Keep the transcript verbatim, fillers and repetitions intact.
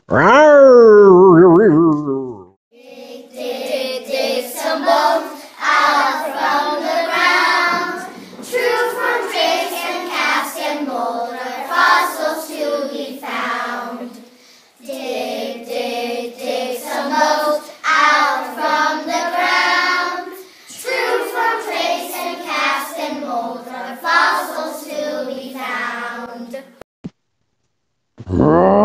Dig, dig, dig some bones out from the ground, true from trace and cast and mold are fossils to be found. Dig, dig, dig some bones out from the ground, true from trace and cast and mold are fossils to be found.